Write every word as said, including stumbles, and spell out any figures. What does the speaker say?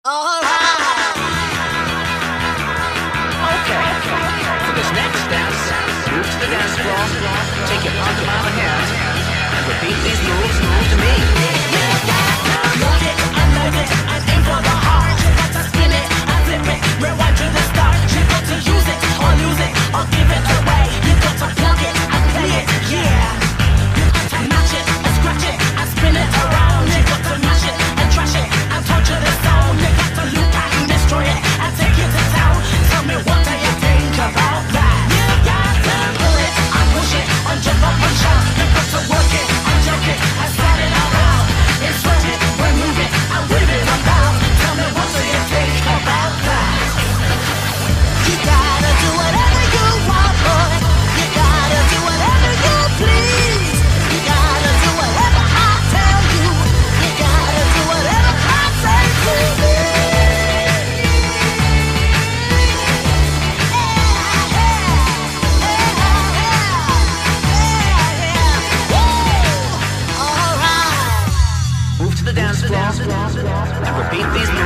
Alright. Okay. For this next dance, move to the dance floor, take your partner by the hand, and repeat these moves to me. Look it, I move it, I aim for the heart. You got to spin it, I flip it, rewind to the start. You got to use it, or lose it, or give it away. You got to plug it, and play it, yeah. You got to match it, and scratch it, and spin it around. You got to mash it, and trash it, and torture the sound. You got to loop back and destroy it, and take it to town. Tell me what do you think about that? You got to pull it, and push it, and jump up and shout. You got to work it, and joke it, and start it out loud. Insert it, remove it, and whip it about. Tell me what do you think about that? You gotta do whatever you want, boy. You gotta do whatever you please. You gotta do whatever I tell you. You gotta do whatever I say to you. Move to the dance floor, and repeat these